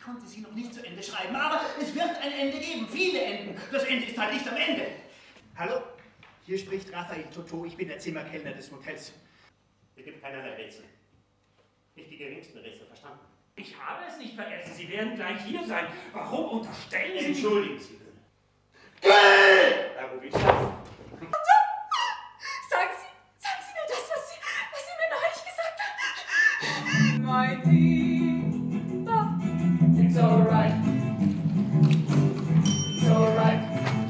konnte sie noch nicht zu Ende schreiben, aber es wird ein Ende geben, viele Enden. Das Ende ist halt nicht am Ende. Hallo, hier spricht Raphael Toto, ich bin der Zimmerkellner des Motels. Es gibt keinerlei Rätsel. Nicht die geringsten Rätsel, verstanden? Ich habe es nicht vergessen, Sie werden gleich hier sein. Warum unterstellen Sie... Entschuldigen Sie bitte. Herr Rubitsch. Sagen Sie mir das, was Sie mir neulich gesagt haben. My dear, it's alright. It's alright.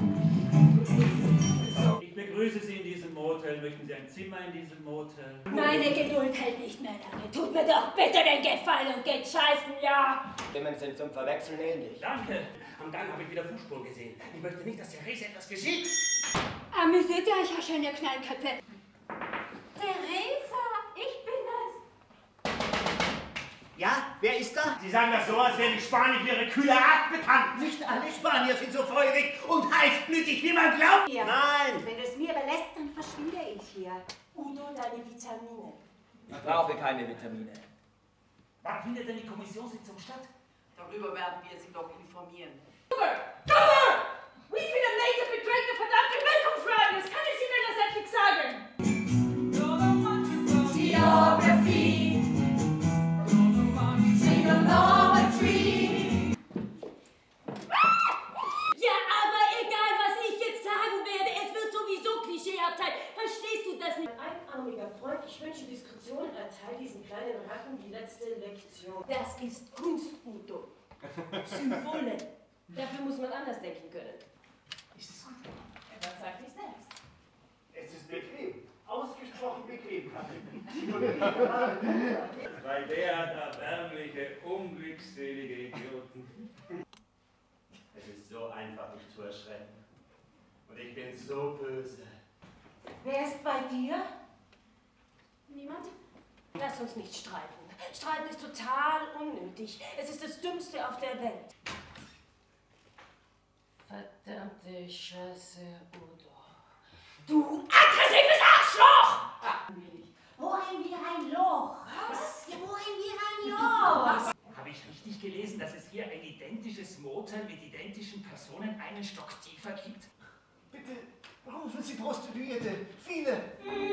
Ich begrüße Sie in diesem Motel. Möchten Sie ein Zimmer in diesem Motel? Meine Geduld hält nicht mehr lange. Tut mir doch bitte den Gefallen und geht scheißen, ja! Stimmen sind zum Verwechseln ähnlich. Danke. Am Gang habe ich wieder Fußspuren gesehen. Ich möchte nicht, dass Therese etwas geschieht. Amüsiert ihr euch ja schon, ihr Knallköpfe. Theresa, ich bin es. Ja, wer ist da? Sie sagen das so, als wären die Spanier für ihre kühle Art bekannt. Nicht alle Spanier sind so feurig und heißblütig, wie man glaubt. Hier. Nein! Wenn du es mir überlässt, dann verschwinde ich hier. Udo, deine Vitamine. Ich brauche keine Vitamine. Wann findet denn die Kommissionssitzung statt? Darüber werden wir Sie doch informieren. Wie viele Nächte beträgt der verdammte Wirkungsradius? Kann ich Ihnen das endlich sagen? Geography. Trigonometry. Ja, aber egal, was ich jetzt sagen werde, es wird sowieso klischeehaft sein. Verstehst du das nicht? Einarmiger Freund, ich wünsche Diskretion, erteile diesen kleinen Ratten die letzte Lektion. Das ist Kunst, Udo. Symbole. Dafür muss man anders denken können. Ist es gut? Was sagt dich selbst? Es ist bequem. Ausgesprochen bequem. Weil der erbärmliche, unglückselige Idioten. Es ist so einfach, mich zu erschrecken. Und ich bin so böse. Wer ist bei dir? Niemand? Lass uns nicht streiten. Streiten ist total unnötig. Es ist das Dümmste auf der Welt. Verdammte Scheiße, Udo. Du aggressives Arschloch! Wohin wir ein Loch? Was? Ja, wohin wir ein Loch? Habe ich richtig gelesen, dass es hier ein identisches Motel mit identischen Personen einen Stock tiefer gibt? Bitte, rufen Sie Prostituierte. Viele.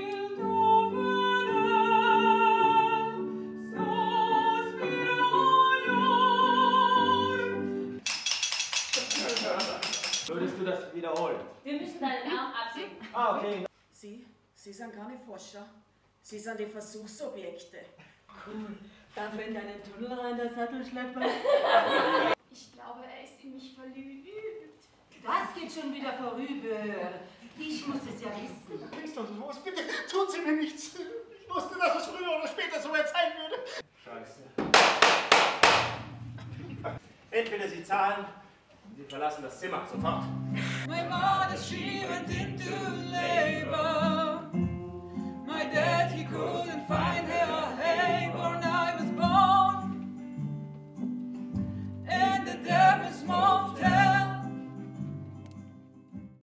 Würdest du das wiederholen? Wir müssen deinen Arm absägen. Ah, okay. Sie sind keine Forscher. Sie sind die Versuchsobjekte. Cool. Darf er in deinen Tunnel rein, der Sattelschlepper? Ich glaube, er ist in mich verliebt. Das geht schon wieder vorüber. Ich muss es ja wissen. Was ist doch los? Bitte, tun Sie mir nichts. Ich wusste, dass es früher oder später so weit sein würde. Scheiße. Entweder Sie zahlen, Sie verlassen das Zimmer sofort. My mother, she went into labor.